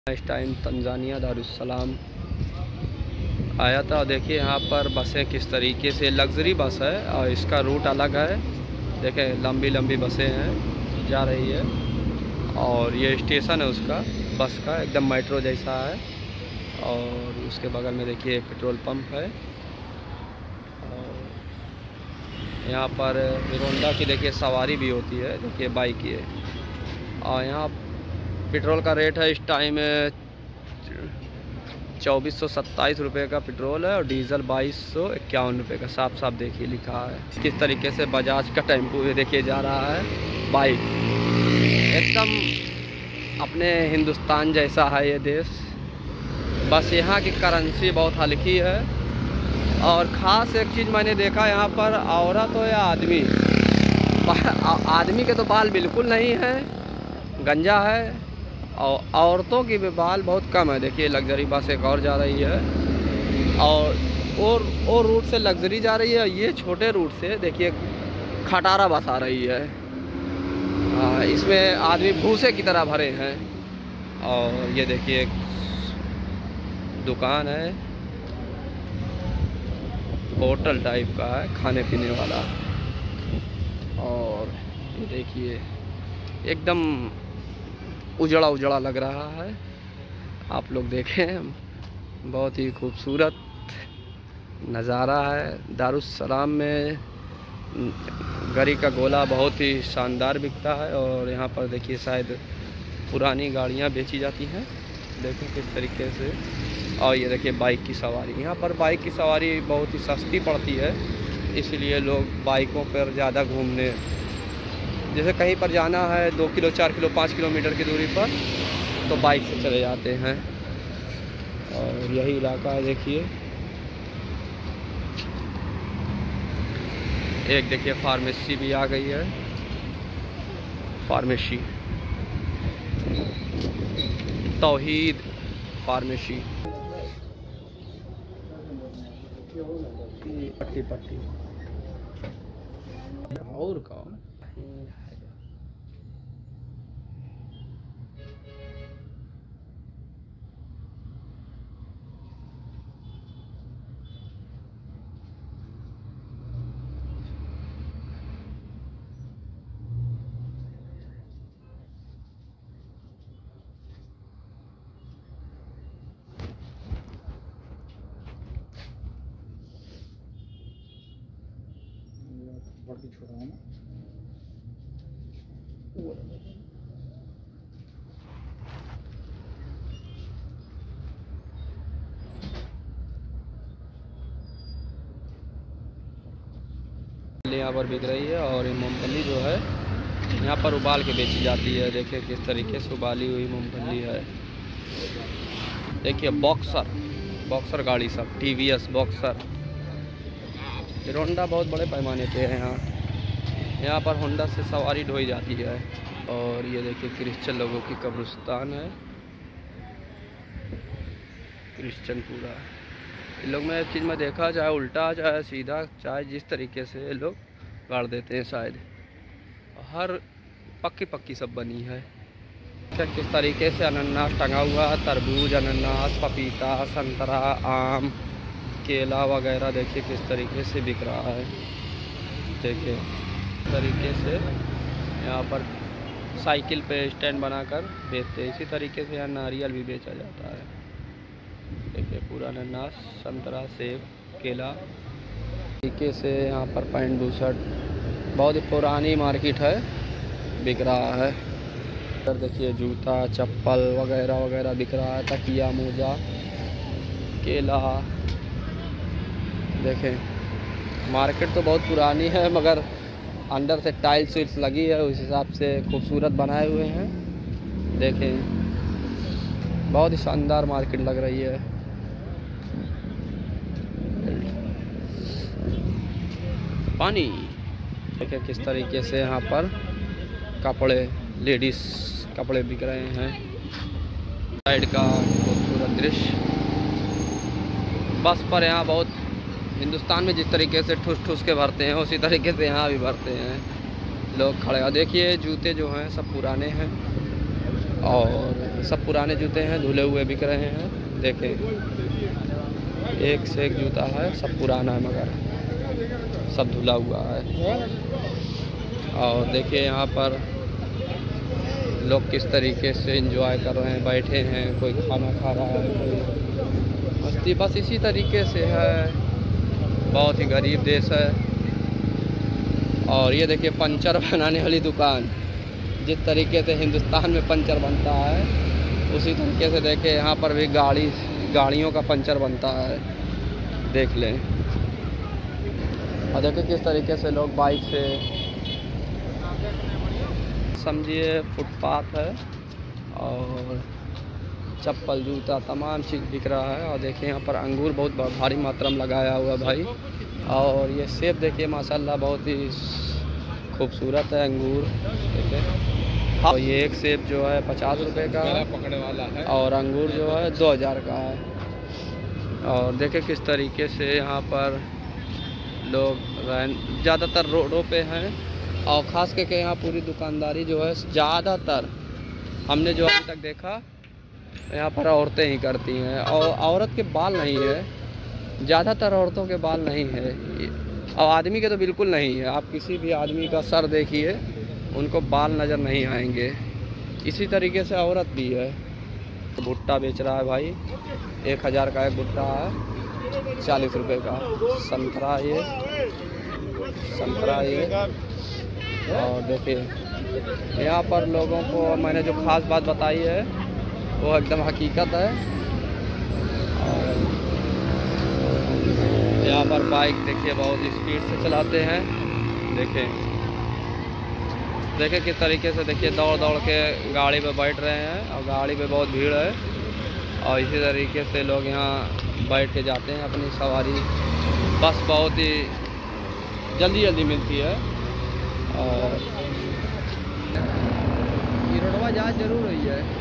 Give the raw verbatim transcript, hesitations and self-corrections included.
इस time Tanzania Darussalam आया था। देखिए यहाँ पर बसें किस तरीके से, लग्जरी बस है और इसका रूट अलग है। देखें लंबी लंबी बसें हैं जा रही है और ये स्टेशन है उसका बस का, एकदम मेट्रो जैसा है। और उसके बगल में देखिए पेट्रोल पंप है और यहाँ पर हीरो होंडा की देखिए सवारी भी होती है। देखिए बाइक ये, और यहाँ पेट्रोल का रेट है इस टाइम चौबीस सौ सत्ताईस रुपये का पेट्रोल है और डीजल बाईस सौ इक्यावन रुपये का, साफ साफ देखिए लिखा है। किस तरीके से बजाज का टेम्पो भी देखिए जा रहा है, बाइक एकदम अपने हिंदुस्तान जैसा है ये देश। बस यहाँ की करेंसी बहुत हल्की है और ख़ास एक चीज़ मैंने देखा यहाँ पर, औरत हो या आदमी, आदमी के तो बाल बिल्कुल नहीं है, गंजा है, और औरतों की भी बाल बहुत कम है। देखिए लग्जरी बस एक और जा रही है और और और रूट से लग्जरी जा रही है, ये छोटे रूट से देखिए खटारा बस आ रही है। आ, इसमें आदमी भूसे की तरह भरे हैं। और ये देखिए दुकान है, होटल टाइप का है, खाने पीने वाला। और ये देखिए एकदम उजड़ा उजड़ा लग रहा है, आप लोग देखें, बहुत ही खूबसूरत नज़ारा है। दारुस्सलाम में गरी का गोला बहुत ही शानदार बिकता है और यहाँ पर देखिए शायद पुरानी गाड़ियाँ बेची जाती हैं, देखें किस तरीके से। और ये देखिए बाइक की सवारी, यहाँ पर बाइक की सवारी बहुत ही सस्ती पड़ती है, इसलिए लोग बाइकों पर ज़्यादा घूमने, जैसे कहीं पर जाना है दो किलो चार किलो पाँच किलोमीटर की दूरी पर, तो बाइक से चले जाते हैं। और यही इलाका है देखिए, एक देखिए फार्मेसी भी आ गई है, फार्मेसी तौहीद फार्मेसी, पट्टी पट्टी और कौन छोड़ा है ना। यहाँ पर बिक रही है और ये मूंगफली जो है यहाँ पर उबाल के बेची जाती है। देखिए किस तरीके से उबाली हुई मूंगफली है। देखिए बॉक्सर बॉक्सर गाड़ी सब, T V S boxer, Hero Honda बहुत बड़े पैमाने पे है यहाँ। यहाँ पर होंडा से सवारी ढोई जाती है। और ये देखिए क्रिश्चियन लोगों की कब्रिस्तान है, क्रिश्चियन पूरा। इन लोग में एक चीज़ में देखा चाहे उल्टा चाहे सीधा, चाहे जिस तरीके से ये लोग गाड़ देते हैं, शायद हर पक्की पक्की सब बनी है। क्या किस तरीके से अनानास टंगा हुआ है, तरबूज, अनानास, पपीता, संतरा, आम, केला वगैरह देखिए किस तरीके से बिक रहा है। देखिए इस तरीके से यहाँ पर साइकिल पे स्टैंड बनाकर बेचते हैं। इसी तरीके से यहाँ नारियल भी बेचा जाता है। देखिए पूरा अनानास, संतरा, सेब, केला तरीके से यहाँ पर पैंट बू शर्ट, बहुत ही पुरानी मार्केट है, बिक रहा है। इधर देखिए जूता चप्पल वगैरह वगैरह बिक रहा है, तकिया, मोजा, केला। देखें मार्केट तो बहुत पुरानी है मगर अंदर से टाइल्स विल्स लगी है, उस हिसाब से खूबसूरत बनाए हुए हैं। देखें बहुत ही शानदार मार्केट लग रही है। पानी देखिए किस तरीके से यहाँ पर कपड़े, लेडीज़ कपड़े बिक रहे हैं। साइड का खूबसूरत दृश्य। बस पर यहाँ बहुत, हिंदुस्तान में जिस तरीके से ठूस ठूस के भरते हैं उसी तरीके से यहाँ भी भरते हैं लोग खड़े। देखिए जूते जो हैं सब पुराने हैं और सब पुराने जूते हैं, धुले हुए बिक रहे हैं। देखें, एक से एक जूता है, सब पुराना है मगर सब धुला हुआ है। और देखिए यहाँ पर लोग किस तरीके से एंजॉय कर रहे हैं, बैठे हैं, कोई खाना खा रहा है, कोई मस्ती, बस इसी तरीके से है। बहुत ही गरीब देश है। और ये देखिए पंचर बनाने वाली दुकान, जिस तरीके से हिंदुस्तान में पंचर बनता है उसी तरीके से देखिए यहाँ पर भी गाड़ी गाड़ियों का पंचर बनता है, देख लें। और देखिए किस तरीके से लोग बाइक से, समझिए फुटपाथ है और चप्पल जूता तमाम चीज़ बिक रहा है। और देखिए यहाँ पर अंगूर बहुत भारी मात्रा में लगाया हुआ भाई। और ये सेब देखिए माशाल्लाह बहुत ही खूबसूरत है अंगूर, देखिए। और ये एक सेब जो है पचास रुपए का पकड़ने वाला है और अंगूर जो है दो हज़ार का है। और देखिए किस तरीके से यहाँ पर लोग ज़्यादातर रोडों पे हैं। और ख़ास करके यहाँ पूरी दुकानदारी जो है ज़्यादातर हमने जो अभी तक देखा यहाँ पर औरतें ही करती हैं। और औरत के बाल नहीं है, ज़्यादातर औरतों के बाल नहीं है, और आदमी के तो बिल्कुल नहीं है। आप किसी भी आदमी का सर देखिए, उनको बाल नज़र नहीं आएंगे। इसी तरीके से औरत भी है। तो भुट्टा बेच रहा है भाई, एक हज़ार का एक भुट्टा है, चालीस रुपए का। संतरा ये संतरा ये और देखिए यहाँ पर लोगों को मैंने जो ख़ास बात बताई है वो एकदम हकीकत है। और यहाँ पर बाइक देखिए बहुत स्पीड से चलाते हैं। देखें देखें किस तरीके से, देखिए दौड़ दौड़ के गाड़ी पे बैठ रहे हैं और गाड़ी पे बहुत भीड़ है। और इसी तरीके से लोग यहाँ बैठ के जाते हैं अपनी सवारी। बस बहुत ही जल्दी जल्दी मिलती है। और ये रोडवा जहाज जरूर हुई है।